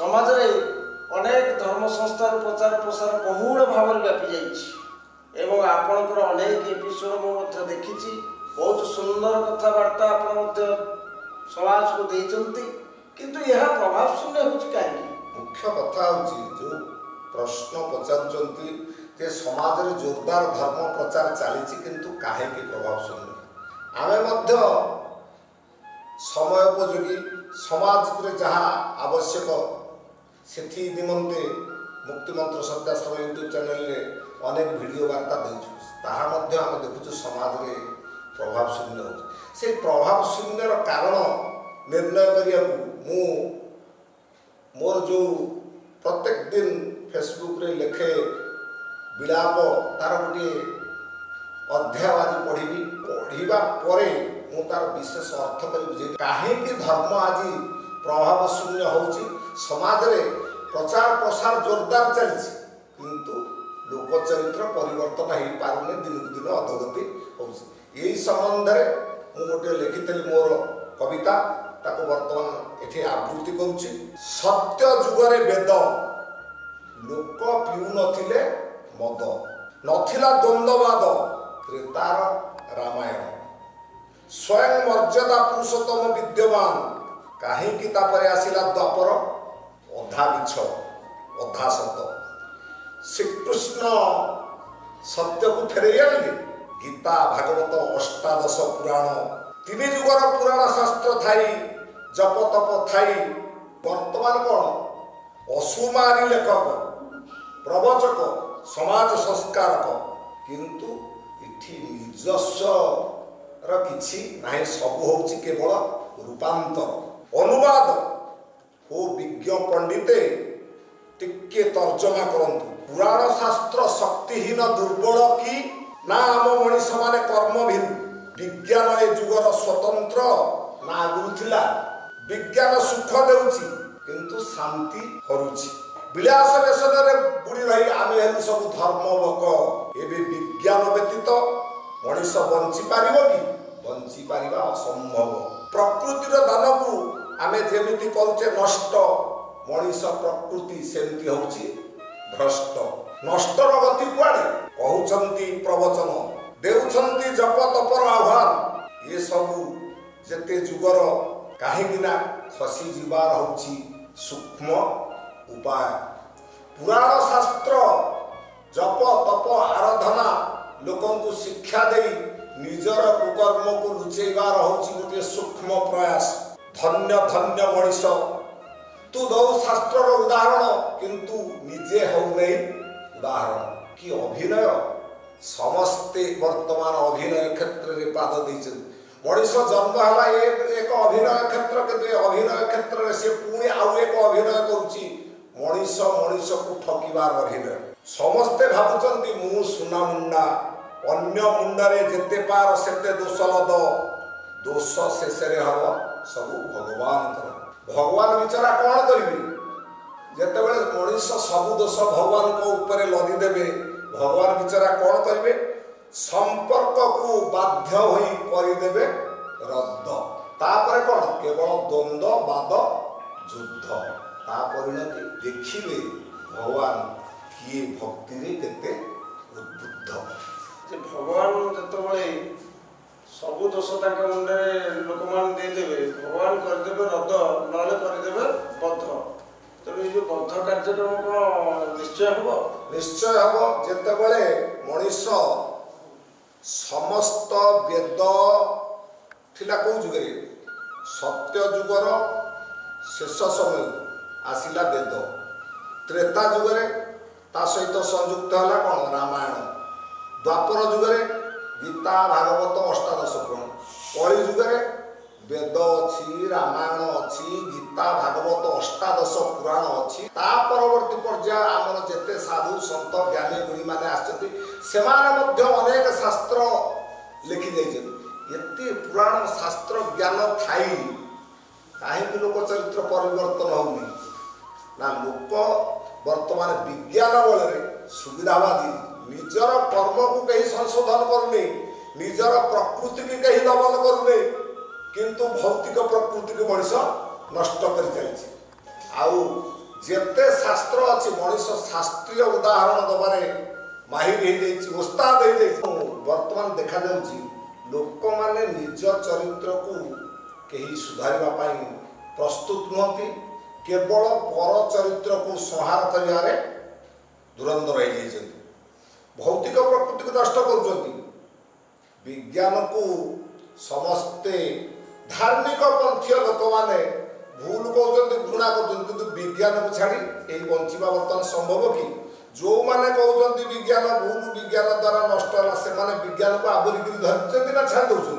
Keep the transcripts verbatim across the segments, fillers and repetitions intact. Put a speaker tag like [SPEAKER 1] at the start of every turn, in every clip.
[SPEAKER 1] समाज रे अनेक धर्म संस्थार प्रचार प्रसार बहुल भाव में व्यापी जाइए एवं आपणकर अनेक एपिसोड मुझे देखी बहुत सुंदर कथबार्ता आप समाज को देते किंतु यह प्रभाव शून्य हो कहीं
[SPEAKER 2] मुख्य कथा हूँ जो प्रश्न पचारुंट जे समाज में जोरदार धर्म प्रचार चली किंतु कहीं प्रभाव शून्य आम समयोपयोगी समाज में जहाँ आवश्यक से निमंते मुक्तिमंत्र सत्याश्रम यूट्यूब चैनल रे अनेक वीडियो वार्ता देछु आम देखु समाज में प्रभाव शून्य हो से प्रभाव शून्यर कारण निर्णय करिया मु मोर जो प्रत्येक दिन फेसबुक रे लेखे विलाप तार गोटे अध्याय आज पढ़ी पढ़ा पर मु तार विशेष अर्थ कर बुझे कहीं धर्म आज प्रभाव शून्य होची समाज रे प्रचार प्रसार जोरदार चली किंतु लोक चरित्र परिवर्तन हो पारे दिन दिन अधोगति होई संबंध में मु गोटे लिखी मोर कविता ताको वर्तमान एठी आवृत्ति करुछि। सत्य जुगरे वेद लोक पिउ नथिले मद नथिला द्वंद्ववाद त्रेतार रामायण स्वयं मर्यादा पुरुषोत्तम विद्यमान कहीं तापर आसिला द्वापर अधा मिछ अधा सत श्रीकृष्ण सत्य को फेरई आनिले गीता भागवत अष्टादश पुराण तीन जुगर पुराण शास्त्र थाई जप तप थाई वर्तमान कौन असुमारी लेखक प्रवचक समाज संस्कारक किंतु इठी निजस्व किछि नाही सबु होछि केवल रूपांतर अनुवाद हो विज्ञ पंडिते टिके तर्जमा करंतु पुराण शास्त्र शक्तिहीन दुर्बल कि ना आम मनीष माने कर्म भीरु विज्ञान ए जुगर स्वतंत्र ना आगुथिला विज्ञान सुख देउछि किंतु शांति हरुछि विलास व्यसनरे बुड़ी रही आमे हेलु सब धर्मवक एबे विज्ञान व्यतीत मनीष बंची पारिबो कि बंची पारिबा असंभव प्रकृतिर दान को आमे जेमिति करूचे नष्ट मनीष प्रकृति सेमति होछि भ्रष्ट नष्टर गति कुआडे कहउछंती प्रवचन देउछंती जप तपर आह्वान ये सबु जेते जुगर काहे बिना खसी जीवार होछि सूक्ष्म उपाय पुराण शास्त्र जप तप आराधना लोकन को शिक्षा दे निजर कुकर्म को लुचेबार होछि गोटे सूक्ष्म प्रयास धन्य धन्य मनीष तू दौ शास्त्र उदाहरण किंतु निजे हो नहीं उदाहरण कि अभिनय समस्ते वर्तमान अभिनय क्षेत्र में पाद देछन मनीष जन्म हला एक अभिनय क्षेत्र के अभिनय क्षेत्र में से पुणी आउ एक अभिनय करुछि मनीष मनीष को ठकिबार अभिनय समस्ते भाबुचंती मु सुना मुंडा अन्य मुंडरे जेते पार सेते दोष लद दोष शेष हम सब भगवान भगवान विचारा कौन करी जेतेबेले मनीष सब दोष भगवान को ऊपर लदी देवे भगवान विचारा कौन करेंगे संपर्क को बाध्य होई करदेवे रद्द तापर कौन केवल द्वंद्व वाद युद्ध ता परिणति देखिए भगवान किए भक्ति रे केते उद्बुद्ध
[SPEAKER 1] जे भगवान जतबले सबु दोष ताका मुंडे लोक मान दे देबे भगवान कर देबे रद्द नले कर देबे बद्ध तेणु ये बद्ध कार्यक्रम को निश्चय हम
[SPEAKER 2] निश्चय हम जेतेबेले मनीष समस्त वेद थिला को जुगे सत्य जुगर शेष समय आसिला वेद त्रेता जुगरे ता सहित संयुक्त है कौन रामायण द्वापर जुगरे गीता भागवत अष्टादश पुराण कली जुगरे वेद अच्छी रामायण अच्छी गीता भागवत अष्टादश पुराण अच्छी ता परवर्ती पर्याय आमर जेते साधु संत ज्ञानी गुणी माने आछथि सेमाने मध्य अनेक शास्त्र लिखि दैछथि एते पुराण शास्त्र ज्ञान थाई काहे लोक चरित्र परिवर्तन होउनी ना लोक वर्तमान विज्ञान बल सुविधावादी निजर कर्म को कहीं संशोधन करने निजर प्रकृति की कहीं दमन करने किंतु भौतिक प्रकृति को मनीष नष्ट कर चलछि आउ जेते शास्त्र अच्छी मनीष शास्त्रीय उदाहरण दबारे माहिर हो उस्ताद हो बर्तमान देखा जाउची लोक माने निज चरित्र को कहीं सुधारिबा पाई प्रस्तुत नहती केवल पर चरित्र को संहार करियारे धुरंधर हो भौतिक प्रकृति को नष्ट कर विज्ञान को समस्ते धार्मिक पंथीय लोक माने भूल कहते घृणा कर विज्ञान को छाड़ी यही बंचवा बर्तमान संभव कि जो मैंने कहते विज्ञान भूल विज्ञान द्वारा नष्ट है से विज्ञान को आवरिक धरते ना छाड़ दौरान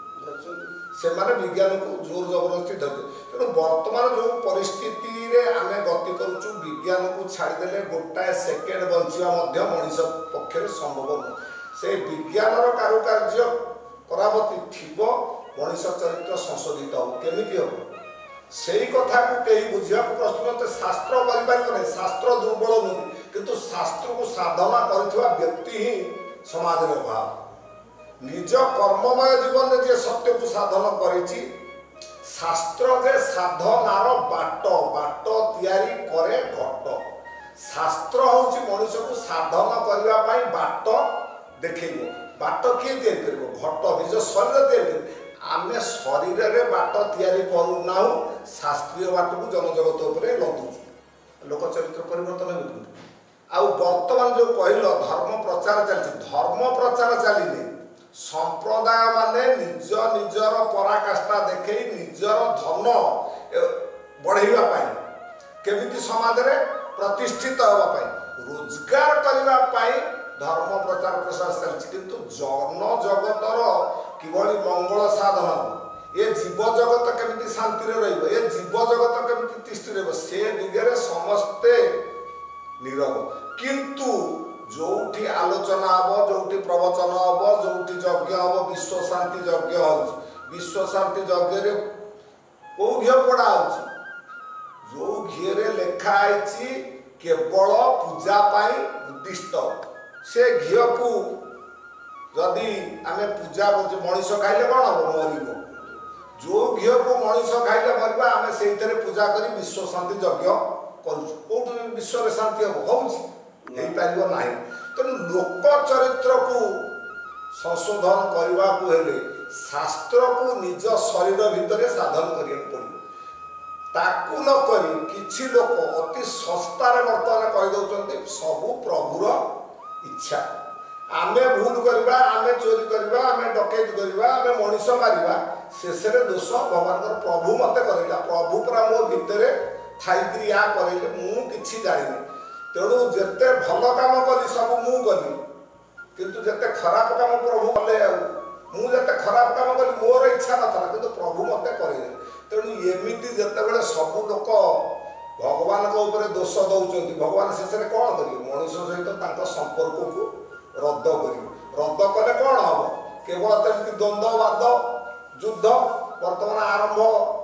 [SPEAKER 2] से विज्ञान को जोर जबरदस्ती धरते तेणु बर्तमान जो परिस्थिति आम गति करुचु विज्ञान को छाड़देले गोटाए सेकेंड बंचवा मनीष पक्षर संभव नुह से विज्ञान कारुकार्य करामती थी मनीष चरित्र संशोधित हो केमिति हम से कथा को कहीं बुझा प्रस्तुत शास्त्र कर शास्त्र दुर्बल नुह किंतु शास्त्र को साधना कर व्यक्ति ही समाज में अभाव निज कर्ममय जीवन में जे सत्य को साधन करिछि शास्त्र जे साधनार बाट बाट तैयारी करे घट शास्त्र होछि मनुष्य को साधन करबा पई बाट देखैबो बाट किए तैयारी करबो घट निज शरीर तैयारी आमे शरीर रे बाट तैयारी करू नाहु शास्त्रीय बाट को जनजगत उपरे लदुछु लोक चरित्र परिवर्तन होइबो आउ वर्तमान जो कहल धर्म प्रचार चलछि धर्म प्रचार चलिने संप्रदाय माने निज निजर पराकाष्ठा देखै निजर धन बढ़ाइबा पाई केमिति समाज रे प्रतिष्ठित होबा पाई रोजगार करबा पाई धर्म प्रचार प्रसार चलछि किंतु जन जगतर किभଳି मंगल साधन ये जीव जगत केमिति शांति रे रहइबो ये जीव जगत केमिति तिष्ठि रहइबो से दिगरे समस्ते नीरव किंतु जोठी आलोचना हम जोठी प्रवचन हम जोठी यज्ञ हम विश्व शांति यज्ञ हो विश्व शांति यज्ञ रे को घी पड़ा हो जो घी रे लेखा आइछि केवल पूजा पाई उद्दिष्ट से घी को जदि आमे पूजा कर मनीष खाइले कौन हम मरिब जो घी को मनीष खाइले मरवा आमे सेइथरे पूजा करी विश्व शांति यज्ञ करूछु कोठी विश्व शांति हम होउछि नहीं पारिबो नाही तेणु लोक चरित्र को संशोधन करने को हेले शास्त्र को निज शरीर भितर साधन करिया पड़िबो ताकू न करी किछि लोक अति सस्तार वर्तमान कहि दउचंती सबु प्रभुर इच्छा आमे भूल करबा आमे चोरी करबा आमे डकैत करबा आमे मनीष मारिबा शेषरे दोष भगवान प्रभु मते करैला प्रभु परा मो भितरे थाई या करैले मु किछि जानिनी तेणु जिते भल काम कली सब मु कली किंतु जिते खराब काम प्रभु कले मुझे खराब काम कली मोर इच्छा ना किंतु प्रभु मत करे तेणु एमती जिते सब लोक भगवान को ऊपर दोष दौरान भगवान शेष में कौन करेंगे मनीष सहित संपर्क को रद्द कर रद्द कले कौन हम केवल तमती द्वंद्ववाद युद्ध बर्तमान आरंभ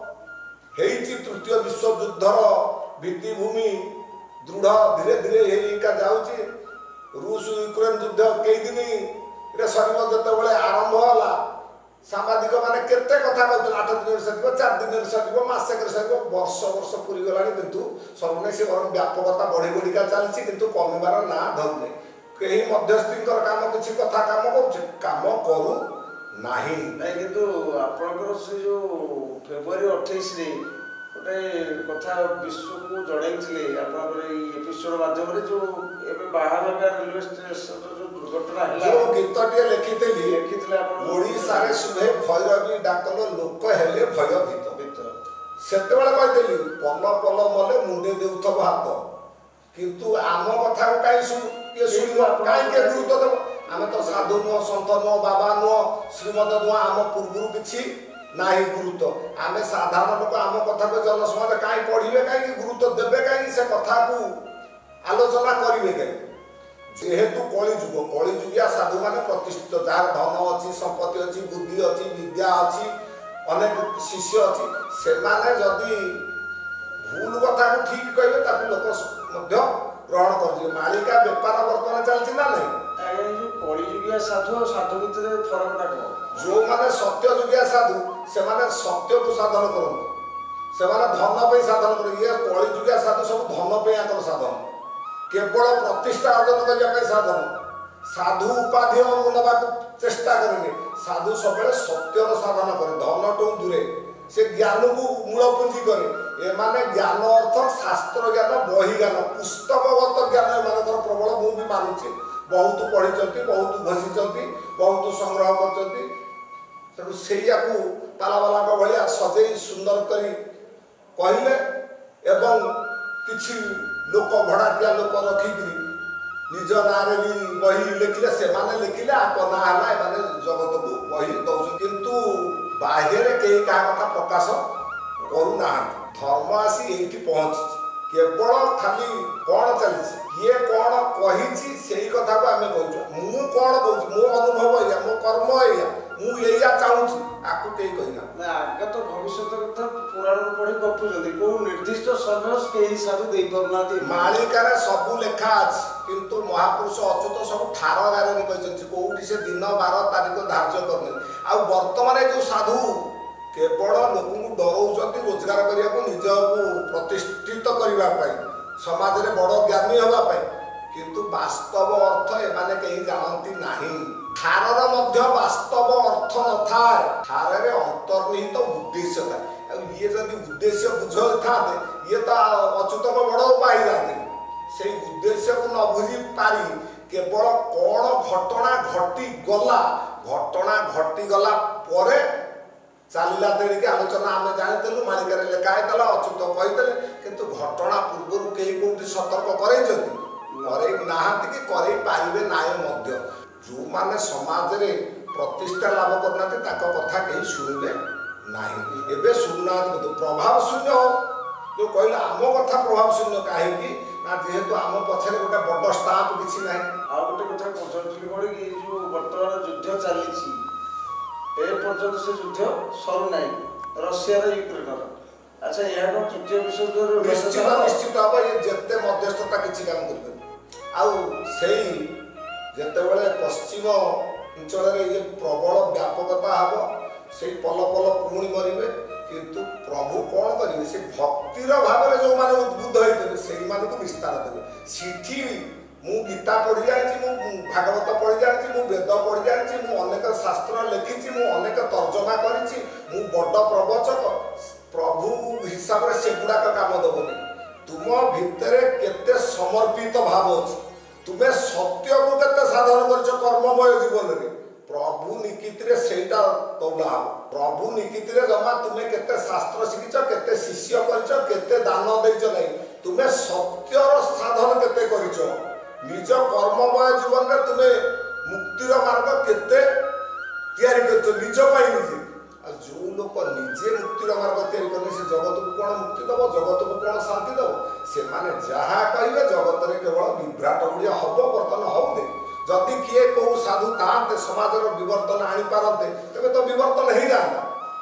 [SPEAKER 2] होती तृतीय विश्व युद्धर भित्तिभूमि दृढ़ धीरे धीरे जाऊँगी रूस यूक्रेन युद्ध कई दिन सर जो आरंभ है सांबादिक मैंने केते कथा कहते आठ दिन सर चार दिन सर मसेक सर वर्ष वर्ष पूरी गला किंतु सर्वने से बर व्यापकता बढ़ी बढ़िका चलती किंतु कमिबार ना धरुने कहीं मध्यस्थी काम किसी कथा काम काम करू नाही
[SPEAKER 1] नहीं किंतु आपनकर से जो फेब्रुआरी अट्ठाईस रे गोटे कथा विश्व को जड़ाई आपनकर एपिसोड माध्यम जो एबे बाहानगा रेलवे स्टेशन जो दुर्घटना है
[SPEAKER 2] जो गीतटे लिखितली लिखितले आपन ओडिसा रे सुबह भैरवी डाकलो लोक हेले भयभीत सेते बेला कहतली पल पल मले मुंडे देउथब हाथ किंतु आम कथा को काई सुन के सुनिबो काई के गुरुत्व देबो आमे तो साधु नो संत नो बाबा नो श्रीमद नो आम पूर्वरु किछि नाही गुरुत्व आमे साधारण लोक आम कथा को जन समाज काई पढिबे काई गुरुत्व देबे काई से कथा को आलोचना करिवे काई जेहेतु कली जुग कली जुगिया साधु माने प्रतिष्ठित जार धन अछि संपत्ति अछि बुद्धि अछि विद्या अछि अनेक शिष्य अछि से माने जदी भूल कथा को ठीक कहबे ताकि लोक मध्य ग्रहण कर मालिका व्यापार वर्तमान चलछि ना नहीं
[SPEAKER 1] जो कली जुगिया साधु और साधु भितर फरक टा को
[SPEAKER 2] जो माने सत्य जुगिया साधु से माने सत्य को साधन करन ସେମାନେ ଧନ ପାଇଁ ସାଧନ କରି ଇଏ କଳିଯୁଗିଆ ସାଧୁ ସବୁ ଧନ ପାଇଁ ଆଙ୍କର ସାଧନ, କେବଳ ପ୍ରତିଷ୍ଠା ଅର୍ଜନ କରିବା ପାଇଁ ସାଧନ। ସାଧୁ ଉପାଧି ନେବାକୁ ଚେଷ୍ଟା କରେନି, ସାଧୁ ସବୁବେଳେ ସତ୍ୟର ସାଧନ କରେ, ଧନଠୁ ଦୂରେ ସେ ଜ୍ଞାନକୁ ମୂଳ ପୁଞ୍ଜି କରେ। ଏମାନେ ଜ୍ଞାନ ଅର୍ଥ ଶାସ୍ତ୍ର ଜ୍ଞାନ, ବହି ଜ୍ଞାନ, ପୁସ୍ତକଗତ ଜ୍ଞାନ ଏମାନଙ୍କର ପ୍ରବଳ। ମୁଁ ବି ମାନୁଛି ବହୁତ ପଢ଼ିଛନ୍ତି, ବହୁତ ଘୋଷିଛନ୍ତି, ବହୁତ ସଂଗ୍ରହ କରିଛନ୍ତି। ତେଣୁ ସେଇଆକୁ ତାଲାବାଲାଙ୍କ ଭଳିଆ ସଜେଇ ସୁନ୍ଦର କରି କହିଲେ ଏବଂ କିଛି ଲୋକ ଭଡ଼ାଟିଆ ଲୋକ ରଖିକିରି ନିଜ ନାଁରେ ବି ବହି ଲେଖିଲେ। ସେମାନେ ଲେଖିଲେ ଆଙ୍କ ନାଁ ହେଲା, ଏମାନେ ଜଗତକୁ ବହି ଦଉଛନ୍ତି, କିନ୍ତୁ ବାହ୍ୟରେ କେହି କାହା କଥା ପ୍ରକାଶ କରୁନାହାନ୍ତି। ଧର୍ମ ଆସି ଏଇଠି ପହଞ୍ଚିଛି, କେବଳ ଖାଲି କ'ଣ ଚାଲିଛି, କିଏ କ'ଣ କହିଛି ସେଇ କଥାକୁ ଆମେ କହୁଛୁ। ମୁଁ କ'ଣ କହୁଛି, ମୋ ଅନୁଭବ ଏଇଆ, ମୋ କର୍ମ ଏଇଆ, ମୁଁ ଏଇଆ ଚାହୁଁଛି, ଆକୁ କେହି କହିନା।
[SPEAKER 1] ଆଗେ ତ ଭବିଷ୍ୟତ କଥା ପୁରାଣରୁ ପଢି ଗପୁଛନ୍ତି, କୋଉ ନିର୍ଦ୍ଦିଷ୍ଟ ସମୟ କେହି ସାଧୁ ଦେଇପାରୁନାହାନ୍ତି।
[SPEAKER 2] ମାଳିକାରେ ସବୁ ଲେଖା ଅଛି, କିନ୍ତୁ ମହାପୁରୁଷ ଅଚ୍ୟୁତ ସବୁ ଠାର ଗାରରେ କହିଛନ୍ତି, କୋଉଠି ସେ ଦିନ ବାର ତାରିଖ ଧାର୍ଯ୍ୟ କରିନି। ଆଉ ବର୍ତ୍ତମାନ ଏ ଯୋଉ ସାଧୁ କେବଳ ଲୋକଙ୍କୁ ଡରଉଛନ୍ତି ରୋଜଗାର କରିବାକୁ, ନିଜକୁ ପ୍ରତିଷ୍ଠିତ କରିବା ପାଇଁ, ସମାଜରେ ବଡ଼ ଜ୍ଞାନୀ ହେବା ପାଇଁ, କିନ୍ତୁ ବାସ୍ତବ ଅର୍ଥ ଏମାନେ କେହି ଜାଣନ୍ତି ନାହିଁ। ଠାରର ମଧ୍ୟ ବାସ୍ତବ ଅର୍ଥ ନଥାଏ, ଠାରରେ ଅନ୍ତର୍ନିହିତ ଉଦ୍ଦେଶ୍ୟ ଥାଏ। ଆଉ ଇଏ ଯଦି ଉଦ୍ଦେଶ୍ୟ ବୁଝିଥାନ୍ତେ ଇଏ ତ ଅଚ୍ୟୁତଙ୍କ ବଡ଼ ପାଇଯାଆନ୍ତି। ସେଇ ଉଦ୍ଦେଶ୍ୟକୁ ନ ବୁଝି ପାରି କେବଳ କ'ଣ ଘଟଣା ଘଟିଗଲା, ଘଟଣା ଘଟିଗଲା ପରେ ଚାଲିଲା ତେଣିକି ଆଲୋଚନା ଆମେ ଜାଣିଥିଲୁ, ମାଳିକାରେ ଲେଖା ହେଇଥିଲା, ଅଚ୍ୟୁତ କହିଥିଲେ, କିନ୍ତୁ ଘଟଣା ପୂର୍ବରୁ କେହି କୋଉଠି ସତର୍କ କରେଇଛନ୍ତି? କରେଇ ନାହାନ୍ତି କି କରେଇ ପାରିବେ ନାହିଁ ମଧ୍ୟ। ଯେଉଁମାନେ ସମାଜରେ ପ୍ରତିଷ୍ଠା ଲାଭ କରୁନାହାନ୍ତି ତାଙ୍କ କଥା କେହି ଶୁଣିବେ ନାହିଁ। ଏବେ ଶୁଣୁନାହାନ୍ତି, କିନ୍ତୁ ପ୍ରଭାବ ଶୂନ୍ୟ ଯେଉଁ କହିଲେ ଆମ କଥା ପ୍ରଭାବ ଶୂନ୍ୟ କାହିଁକି ନା, ଯେହେତୁ ଆମ ପଛରେ ଗୋଟେ ବଡ଼ ଷ୍ଟାମ୍ପ କିଛି ନାହିଁ।
[SPEAKER 1] ଆଉ ଗୋଟେ କଥା ପଚାରୁଥିଲି କ'ଣ କି, ଏଇ ଯେଉଁ ବର୍ତ୍ତମାନ ଯୁଦ୍ଧ ଚାଲିଛି ଏ ପର୍ଯ୍ୟନ୍ତ ସେ ଯୁଦ୍ଧ ସରୁନାହିଁ, ରଷିଆର ୟୁକ୍ରେନର। ଆଚ୍ଛା, ଏହା କ'ଣ ତୃତୀୟ ବିଶ୍ୱଯୁଦ୍ଧର
[SPEAKER 2] ନିଶ୍ଚିତ ନିଶ୍ଚିତ ହବ। ଇଏ ଯେତେ ମଧ୍ୟସ୍ଥତା କିଛି କାମ କରିପାରିବ। ଆଉ ସେଇ ଯେତେବେଳେ ପଶ୍ଚିମ ଅଞ୍ଚଳରେ ଇଏ ପ୍ରବଳ ବ୍ୟାପକତା ହେବ, ସେଇ ପଲ ପଲ ପୁଣି ମରିବେ, କିନ୍ତୁ ପ୍ରଭୁ କ'ଣ କରିବେ, ସେ ଭକ୍ତିର ଭାବରେ ଯେଉଁମାନେ ଉଦ୍ବୁଦ୍ଧ ହେଇଥିବେ ସେଇମାନଙ୍କୁ ବିସ୍ତାର ଦେବେ। ସେଠି ମୁଁ ଗୀତା ପଢ଼ି ଜାଣିଛି, ମୁଁ ଭାଗବତ ପଢ଼ି ଜାଣିଛି, ମୁଁ ବେଦ ପଢ଼ି ଜାଣିଛି, ମୁଁ ଅନେକ ଶାସ୍ତ୍ର ଲେଖିଛି, ମୁଁ ଅନେକ ତର୍ଜମା କରିଛି, ମୁଁ ବଡ଼ ପ୍ରବଚକ। ପ୍ରଭୁ ହିସାବରେ ସେଗୁଡ଼ାକ କାମ ଦେବନି। ତୁମ ଭିତରେ କେତେ ସମର୍ପିତ ଭାବ ଅଛି, ତୁମେ ସତ୍ୟକୁ କେତେ ସାଧନ କରିଛ କର୍ମମୟ ଜୀବନରେ, ପ୍ରଭୁ ନିକିତିରେ ସେଇଟା ତଉଲା ହେବ। ପ୍ରଭୁ ନିକିତିରେ ଜମା ତୁମେ କେତେ ଶାସ୍ତ୍ର ଶିଖିଛ, କେତେ ଶିଷ୍ୟ କରିଛ, କେତେ ଦାନ ଦେଇଛ ନାହିଁ, ତୁମେ ସତ୍ୟର ସାଧନ କେତେ କରିଛ, ନିଜ କର୍ମମୟ ଜୀବନରେ ତୁମେ ମୁକ୍ତିର ମାର୍ଗ କେତେ ତିଆରି କରିଛ ନିଜ ପାଇଁ ନିଜେ। ଆଉ ଯେଉଁ ଲୋକ ନିଜେ ମୁକ୍ତିର ମାର୍ଗ ତିଆରି କରିବେ ସେ ଜଗତକୁ କ'ଣ ମୁକ୍ତି ଦେବ, ଜଗତକୁ କ'ଣ ଶାନ୍ତି ଦେବ? ସେମାନେ ଯାହା କହିବେ ଜଗତରେ କେବଳ ବିଭ୍ରାଟ ଗୁଡ଼ିଏ ହେବ, ବର୍ତ୍ତମାନ ହେଉନି। ଯଦି କିଏ କେଉଁ ସାଧୁ ଥାଆନ୍ତେ ସମାଜର ବିବର୍ତ୍ତନ ଆଣିପାରନ୍ତେ ତେବେ ତ ବିବର୍ତ୍ତନ ହେଇଯାଆନ୍ତା।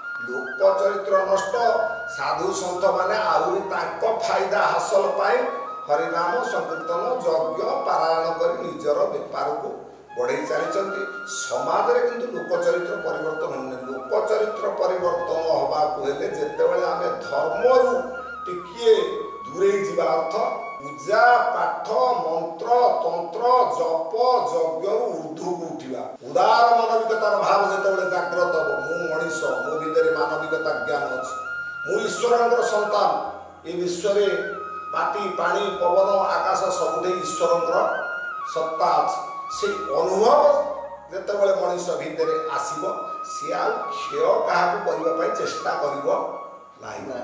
[SPEAKER 2] ଲୋକ ଚରିତ୍ର ନଷ୍ଟ, ସାଧୁ ସନ୍ଥ ମାନେ ଆହୁରି ତାଙ୍କ ଫାଇଦା ହାସଲ ପାଇଁ ହରିନାମ ସଂକୀର୍ତ୍ତନ ଯଜ୍ଞ ପାରାୟଣ କରି ନିଜର ବେପାରକୁ ବଢ଼େଇ ଚାଲିଛନ୍ତି। ସମାଜରେ କିନ୍ତୁ ଲୋକ ଚରିତ୍ର ପରିବର୍ତ୍ତନ ହେଉନି। ଲୋକ ଚରିତ୍ର ପରିବର୍ତ୍ତନ ହେବାକୁ ହେଲେ ଯେତେବେଳେ ଆମେ ଧର୍ମରୁ ଟିକିଏ ଦୂରେଇ ଯିବା, ଅର୍ଥ ପୂଜା ପାଠ ମନ୍ତ୍ର ତନ୍ତ୍ର ଜପ ଯଜ୍ଞରୁ ଉର୍ଦ୍ଧ୍ୱକୁ ଉଠିବା, ଉଦାର ମାନବିକତାର ଭାବ ଯେତେବେଳେ ଜାଗ୍ରତ ହେବ, ମୁଁ ମଣିଷ, ମୋ ଭିତରେ ମାନବିକତା ଜ୍ଞାନ ଅଛି, ମୁଁ ଈଶ୍ୱରଙ୍କର ସନ୍ତାନ, ଏ ବିଶ୍ୱରେ ମାଟି ପାଣି ପବନ ଆକାଶ ସବୁଠି ଈଶ୍ୱରଙ୍କର ସତ୍ତା ଅଛି, ସେଇ ଅନୁଭବ ଯେତେବେଳେ ମଣିଷ ଭିତରେ ଆସିବ ସିଏ ଆଉ କ୍ଷୟ କାହାକୁ କରିବା ପାଇଁ ଚେଷ୍ଟା କରିବ ନାହିଁ।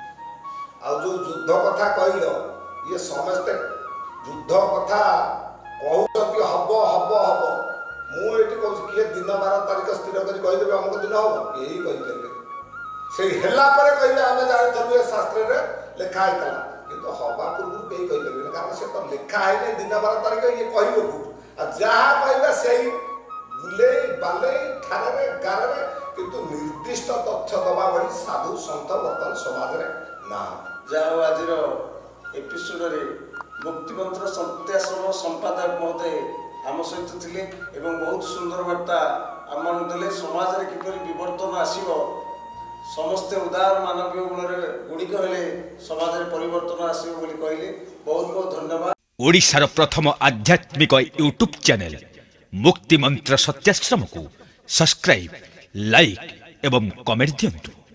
[SPEAKER 2] ଆଉ ଯେଉଁ ଯୁଦ୍ଧ କଥା କହିଲ, ଇଏ ସମସ୍ତେ ଯୁଦ୍ଧ କଥା କହୁଛନ୍ତି ହବ ହବ ହବ। ମୁଁ ଏଇଠି କହୁଛି କିଏ ଦିନ ବାର ତାରିଖ ସ୍ଥିର କରି କହିଦେବେ ଅମୁକ ଦିନ ହବ, କେହି କହିପାରିବେ। ସେଇ ହେଲା ପରେ କହିଲେ ଆମେ ଜାଣିଥିଲୁ ଏ ଶାସ୍ତ୍ରରେ ଲେଖା ହେଇଥିଲା, କିନ୍ତୁ ହବା ପୂର୍ବରୁ କେହି କହିପାରିବେନି, କାରଣ ସେ ତ ଲେଖା ହେଇନି ଦିନ ବାର ତାରିଖ, ଇଏ କହିବ କୋଉଠୁ? ଆଉ ଯାହା କହିବେ ସେଇ ବୁଲେଇ ବାଲେଇ ଠାରରେ ଗାରରେ, କିନ୍ତୁ ନିର୍ଦ୍ଦିଷ୍ଟ ତଥ୍ୟ ଦେବା ଭଳି ସାଧୁ ସନ୍ଥ ବର୍ତ୍ତମାନ ସମାଜରେ ନାହାନ୍ତି।
[SPEAKER 1] ଯାହା ହଉ ଆଜିର ଏପିସୋଡ଼ରେ ମୁକ୍ତିମନ୍ତ୍ର ସତ୍ୟାଶ୍ରମ ସମ୍ପାଦକ ମହୋଦୟ ଆମ ସହିତ ଥିଲେ ଏବଂ ବହୁତ ସୁନ୍ଦର ବାର୍ତ୍ତା ଆମମାନଙ୍କୁ ଦେଲେ। ସମାଜରେ କିପରି ବିବର୍ତ୍ତନ ଆସିବ ସମସ୍ତେ ଉଦାର ମାନବୀୟ ଗୁଣରେ ଗୁଡ଼ିକ ହେଲେ ସମାଜରେ ପରିବର୍ତ୍ତନ ଆସିବ ବୋଲି କହିଲେ। ବହୁତ ବହୁତ ଧନ୍ୟବାଦ।
[SPEAKER 3] ଓଡ଼ିଶାର ପ୍ରଥମ ଆଧ୍ୟାତ୍ମିକ ୟୁଟ୍ୟୁବ୍ ଚ୍ୟାନେଲ ମୁକ୍ତିମନ୍ତ୍ର ସତ୍ୟାଶ୍ରମକୁ ସବସ୍କ୍ରାଇବ୍, ଲାଇକ୍ ଏବଂ କମେଣ୍ଟ ଦିଅନ୍ତୁ।